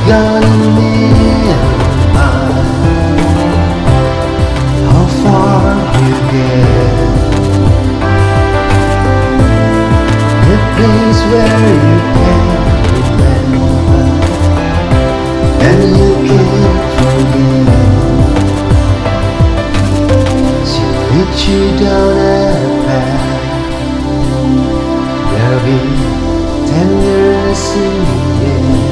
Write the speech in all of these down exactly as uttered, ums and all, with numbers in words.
gonna minimize how far you get. The place where you can remember and you can't forget. She'll lead you down a path. There'll be tenderness in the air.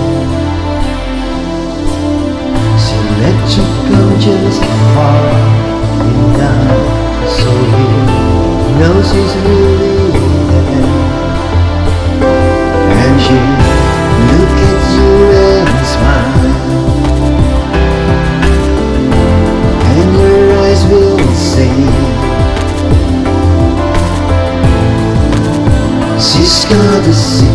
She'll let you come just far enough so you know she's really there. And she look at you and smile, and your eyes will say she's got a secret.